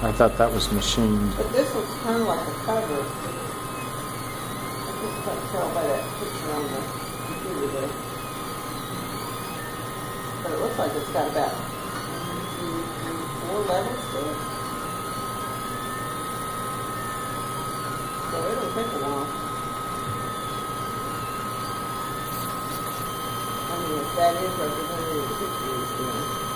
I thought that was machined. But this looks kind of like a cover. I just can't tell by that picture on the computer there. But it looks like it's got about 4 levels to it. So it'll take a while. I mean, if that is representative of the picture,